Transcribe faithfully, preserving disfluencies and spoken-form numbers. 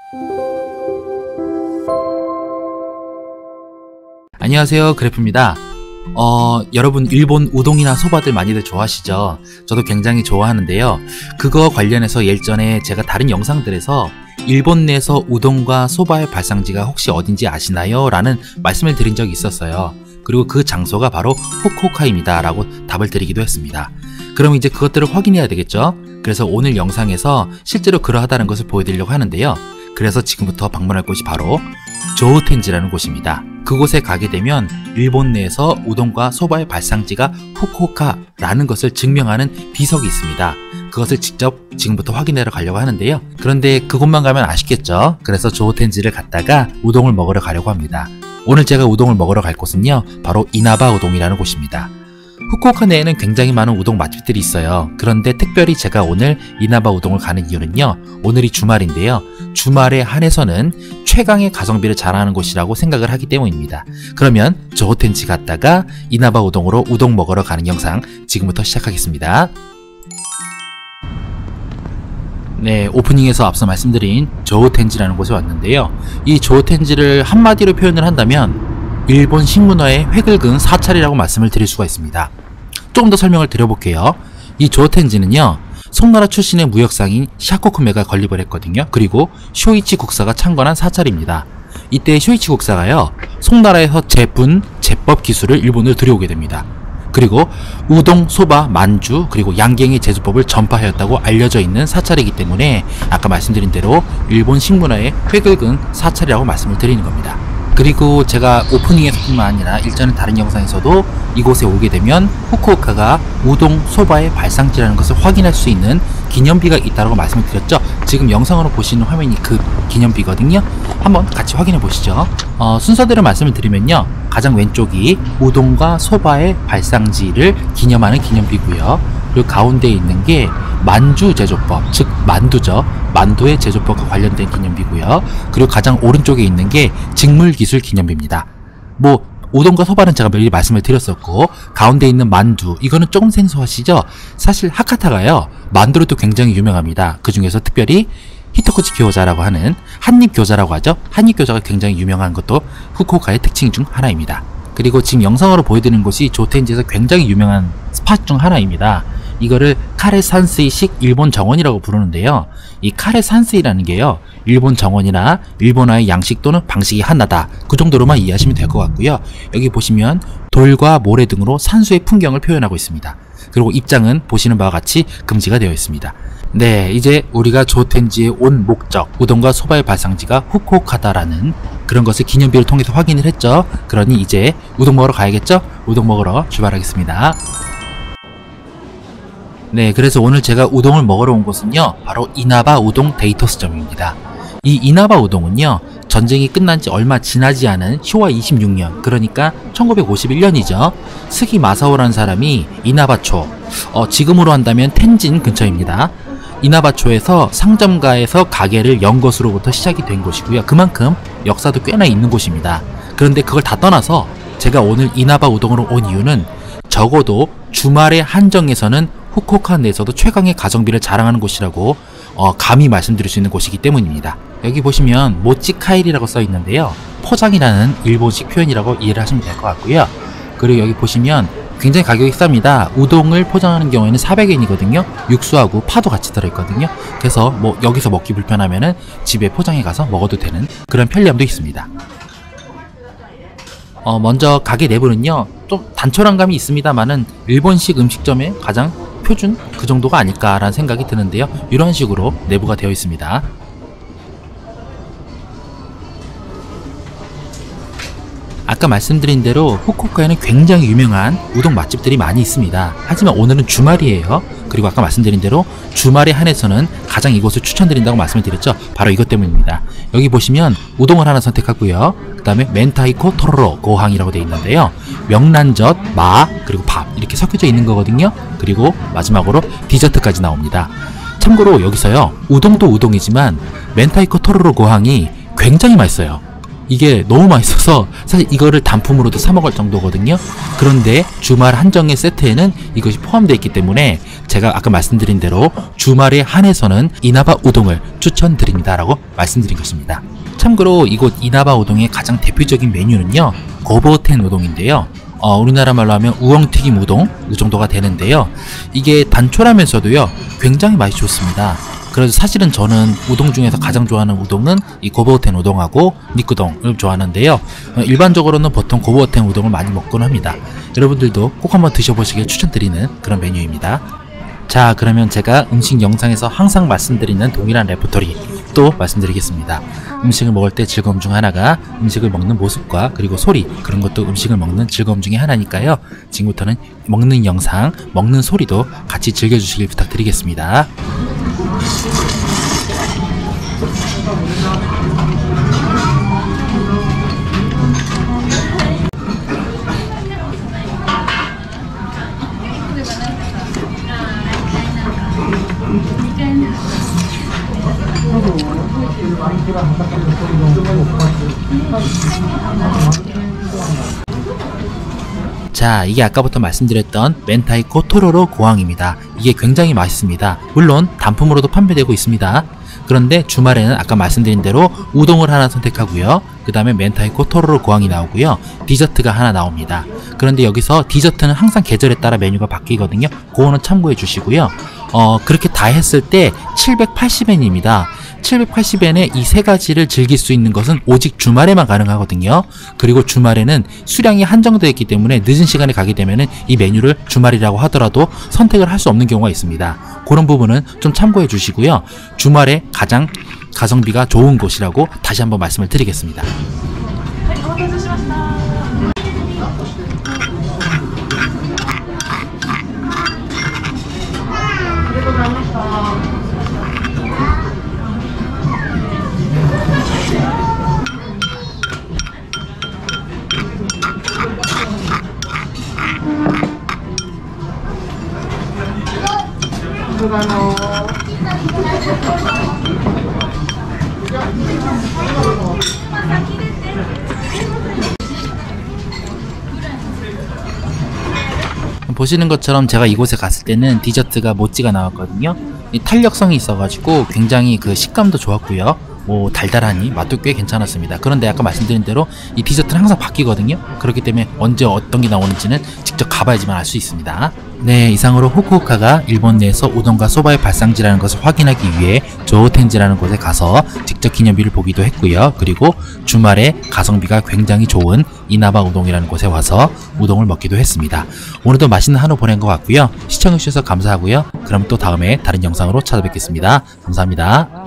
안녕하세요, 그래프입니다. 어, 여러분 일본 우동이나 소바들 많이들 좋아하시죠? 저도 굉장히 좋아하는데요. 그거 관련해서 예전에 제가 다른 영상들에서 일본 내에서 우동과 소바의 발상지가 혹시 어딘지 아시나요? 라는 말씀을 드린 적이 있었어요. 그리고 그 장소가 바로 후쿠오카입니다 라고 답을 드리기도 했습니다. 그럼 이제 그것들을 확인해야 되겠죠? 그래서 오늘 영상에서 실제로 그러하다는 것을 보여드리려고 하는데요. 그래서 지금부터 방문할 곳이 바로 조우텐지라는 곳입니다. 그곳에 가게 되면 일본 내에서 우동과 소바의 발상지가 후쿠오카라는 것을 증명하는 비석이 있습니다. 그것을 직접 지금부터 확인하러 가려고 하는데요. 그런데 그곳만 가면 아쉽겠죠? 그래서 조우텐지를 갔다가 우동을 먹으러 가려고 합니다. 오늘 제가 우동을 먹으러 갈 곳은요, 바로 이나바 우동이라는 곳입니다. 후쿠오카 내에는 굉장히 많은 우동 맛집들이 있어요. 그런데 특별히 제가 오늘 이나바 우동을 가는 이유는요, 오늘이 주말인데요, 주말에 한해서는 최강의 가성비를 자랑하는 곳이라고 생각을 하기 때문입니다. 그러면 조우텐지 갔다가 이나바 우동으로 우동 먹으러 가는 영상 지금부터 시작하겠습니다. 네, 오프닝에서 앞서 말씀드린 조우텐지라는 곳에 왔는데요. 이 조우텐지를 한마디로 표현을 한다면 일본 식문화의 획을 그은 사찰이라고 말씀을 드릴 수가 있습니다. 조금 더 설명을 드려볼게요. 이 조우텐지는요, 송나라 출신의 무역상인 샤코쿠메가 건립을 했거든요. 그리고 쇼이치 국사가 창건한 사찰입니다. 이때 쇼이치 국사가요, 송나라에서 제분, 제법 기술을 일본으로 들여오게 됩니다. 그리고 우동, 소바, 만주, 그리고 양갱의 제조법을 전파하였다고 알려져 있는 사찰이기 때문에 아까 말씀드린 대로 일본 식문화의 획을 그은 사찰이라고 말씀을 드리는 겁니다. 그리고 제가 오프닝에서 뿐만 아니라 일전에 다른 영상에서도 이곳에 오게 되면 후쿠오카가 우동, 소바의 발상지라는 것을 확인할 수 있는 기념비가 있다고 말씀을 드렸죠. 지금 영상으로 보시는 화면이 그 기념비거든요. 한번 같이 확인해 보시죠. 어, 순서대로 말씀을 드리면요, 가장 왼쪽이 우동과 소바의 발상지를 기념하는 기념비고요. 그리고 가운데에 있는 게 만주 제조법, 즉 만두죠. 만두의 제조법과 관련된 기념비고요. 그리고 가장 오른쪽에 있는 게 직물기술 기념비입니다. 뭐 우동과 소바는 제가 미리 말씀을 드렸었고, 가운데 있는 만두, 이거는 조금 생소하시죠? 사실 하카타가요, 만두로도 굉장히 유명합니다. 그 중에서 특별히 히토쿠치 교자라고 하는 한입 교자라고 하죠. 한입 교자가 굉장히 유명한 것도 후쿠오카의 특징 중 하나입니다. 그리고 지금 영상으로 보여드리는 곳이 조텐지에서 굉장히 유명한 스팟 중 하나입니다. 이거를 카레 산스이식 일본 정원이라고 부르는데요. 이 카레 산스이라는 게요, 일본 정원이나 일본화의 양식 또는 방식이 하나다, 그 정도로만 이해하시면 될 것 같고요. 여기 보시면 돌과 모래 등으로 산수의 풍경을 표현하고 있습니다. 그리고 입장은 보시는 바와 같이 금지가 되어 있습니다. 네, 이제 우리가 조텐지에 온 목적, 우동과 소바의 발상지가 후쿠오카다라는 그런 것을 기념비를 통해서 확인을 했죠. 그러니 이제 우동 먹으러 가야겠죠? 우동 먹으러 출발하겠습니다. 네, 그래서 오늘 제가 우동을 먹으러 온 곳은요, 바로 이나바 우동 데이토스점입니다. 이 이나바 우동은요, 전쟁이 끝난 지 얼마 지나지 않은 쇼와 이십육 년, 그러니까 천구백오십일 년이죠. 스기 마사오라는 사람이 이나바초, 어, 지금으로 한다면 텐진 근처입니다. 이나바초에서 상점가에서 가게를 연 것으로부터 시작이 된 곳이고요. 그만큼 역사도 꽤나 있는 곳입니다. 그런데 그걸 다 떠나서 제가 오늘 이나바 우동으로 온 이유는 적어도 주말에 한정에서는 후쿠오카 내에서도 최강의 가성비를 자랑하는 곳이라고 어, 감히 말씀드릴 수 있는 곳이기 때문입니다. 여기 보시면 모찌 카일이라고 써 있는데요, 포장이라는 일본식 표현이라고 이해를 하시면 될 것 같고요. 그리고 여기 보시면 굉장히 가격이 쌉니다. 우동을 포장하는 경우에는 사백 엔이거든요 육수하고 파도 같이 들어있거든요. 그래서 뭐 여기서 먹기 불편하면은 집에 포장해 가서 먹어도 되는 그런 편리함도 있습니다. 어, 먼저 가게 내부는요, 좀 단촐한 감이 있습니다만은 일본식 음식점의 가장 표준 그 정도가 아닐까라는 생각이 드는데요. 이런 식으로 내부가 되어 있습니다. 아까 말씀드린 대로 후쿠오카에는 굉장히 유명한 우동 맛집들이 많이 있습니다. 하지만 오늘은 주말이에요. 그리고 아까 말씀드린 대로 주말에 한해서는 가장 이곳을 추천드린다고 말씀을 드렸죠. 바로 이것 때문입니다. 여기 보시면 우동을 하나 선택하고요. 그 다음에 멘타이코 토로로 고항이라고 되어 있는데요, 명란젓, 마, 그리고 밥 이렇게 섞여져 있는 거거든요. 그리고 마지막으로 디저트까지 나옵니다. 참고로 여기서요, 우동도 우동이지만 멘타이코 토로로 고항이 굉장히 맛있어요. 이게 너무 맛있어서 사실 이거를 단품으로도 사 먹을 정도거든요. 그런데 주말 한정의 세트에는 이것이 포함되어 있기 때문에 제가 아까 말씀드린 대로 주말에 한해서는 이나바 우동을 추천드립니다 라고 말씀드린 것입니다. 참고로 이곳 이나바 우동의 가장 대표적인 메뉴는요, 고보텐 우동인데요. 어, 우리나라 말로 하면 우엉튀김 우동 이 정도가 되는데요. 이게 단촐하면서도요 굉장히 맛이 좋습니다. 그래서 사실은 저는 우동 중에서 가장 좋아하는 우동은 이 고보텐 우동하고 니꾸동을 좋아하는데요. 어, 일반적으로는 보통 고보텐 우동을 많이 먹곤 합니다. 여러분들도 꼭 한번 드셔보시길 추천드리는 그런 메뉴입니다. 자, 그러면 제가 음식 영상에서 항상 말씀드리는 동일한 레퍼토리 또 말씀드리겠습니다. 음식을 먹을 때 즐거움 중 하나가 음식을 먹는 모습과 그리고 소리, 그런 것도 음식을 먹는 즐거움 중에 하나니까요. 지금부터는 먹는 영상, 먹는 소리도 같이 즐겨주시길 부탁드리겠습니다. 자, 이게 아까부터 말씀드렸던 멘타이코 토로로 고항입니다. 이게 굉장히 맛있습니다. 물론 단품으로도 판매되고 있습니다. 그런데 주말에는 아까 말씀드린 대로 우동을 하나 선택하고요. 그 다음에 멘타이코 토로로 고항이 나오고요. 디저트가 하나 나옵니다. 그런데 여기서 디저트는 항상 계절에 따라 메뉴가 바뀌거든요. 그거는 참고해 주시고요. 어, 그렇게 다 했을 때 칠백팔십 엔입니다. 칠백팔십 엔에 이 세 가지를 즐길 수 있는 것은 오직 주말에만 가능하거든요. 그리고 주말에는 수량이 한정되어 있기 때문에 늦은 시간에 가게 되면은 이 메뉴를 주말이라고 하더라도 선택을 할 수 없는 경우가 있습니다. 그런 부분은 좀 참고해 주시고요. 주말에 가장 가성비가 좋은 곳이라고 다시 한번 말씀을 드리겠습니다. 보시는 것처럼 제가 이곳에 갔을 때는 디저트가 모찌가 나왔거든요. 이 탄력성이 있어가지고 굉장히 그 식감도 좋았고요. 뭐 달달하니 맛도 꽤 괜찮았습니다. 그런데 아까 말씀드린 대로 이 디저트는 항상 바뀌거든요. 그렇기 때문에 언제 어떤 게 나오는지는 직접 가봐야지만 알 수 있습니다. 네, 이상으로 후쿠오카가 일본 내에서 우동과 소바의 발상지라는 것을 확인하기 위해 조호텐지라는 곳에 가서 직접 기념비를 보기도 했고요. 그리고 주말에 가성비가 굉장히 좋은 이나바 우동이라는 곳에 와서 우동을 먹기도 했습니다. 오늘도 맛있는 하루 보낸 것 같고요. 시청해주셔서 감사하고요. 그럼 또 다음에 다른 영상으로 찾아뵙겠습니다. 감사합니다.